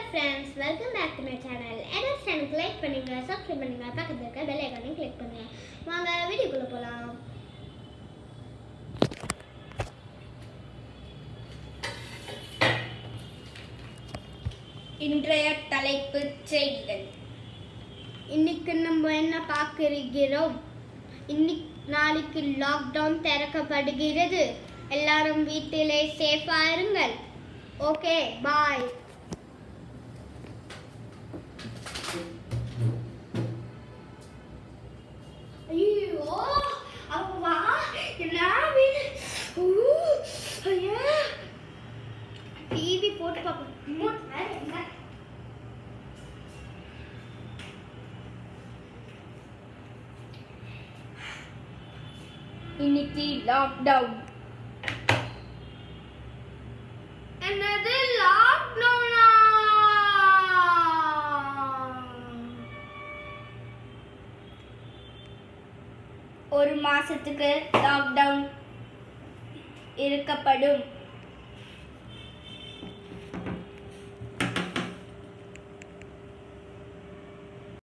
friends, welcome back to my channel. Edit channel like பண்ணுங்க, subscribe பண்ணுங்க, பக்கத்துல இருக்க bell icon click பண்ணுங்க. வாங்க வீடியோக்குள்ள போலாம். இன்றைய தலைப்புச் செய்திகள். இன்னைக்கு நம்ம என்ன பார்க்கிறோம்? நாளைக்கு லாக்டவுன் திறக்கப்படுகிறது. எல்லாரும் வீட்டிலே சேஃபா இருங்கள். Okay, bye. ஐயோ, அவ்வா எல்லாமே டிவி போட்டு பார்ப்போம். இன்னைக்கு லாக்டவுன். என்னது லாக்டவுனா? ஒரு மாசத்துக்கு லாக்டவுன் இருக்கப்படும்.